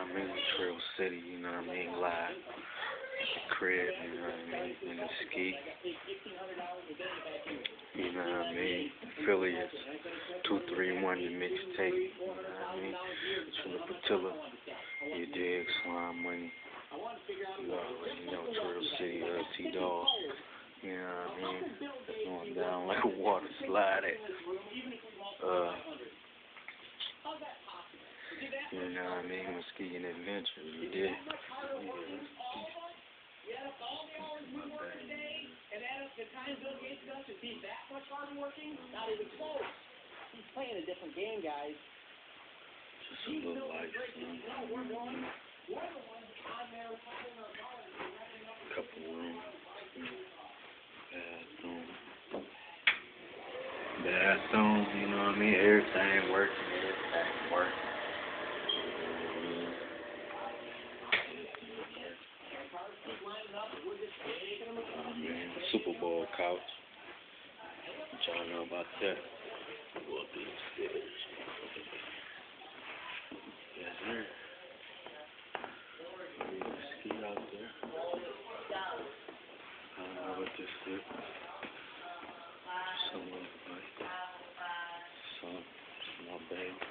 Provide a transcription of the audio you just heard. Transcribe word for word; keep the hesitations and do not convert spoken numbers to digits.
I mean? Trail City, you know what I mean? Live at the crib, you know what I mean? In the ski. You know what I mean? Philly is two three one, the mixtape. You know what I mean? It's from the Patilla. You dig? Slime Money. You already know Trail City, uh, T-Dog. You know what I mean? It's going down like a water slide at, uh, you know what I mean? Ski and adventure, you did. He's playing a different game, guys. Just a little life. Couple rooms. Bathroom. Bathrooms, you know what I mean? Everything working, everything working. Oh man, Super Bowl couch. What y'all know about that? Go up these stairs. Yes, sir. Ski out there. I don't know what this is. Some like some small bag.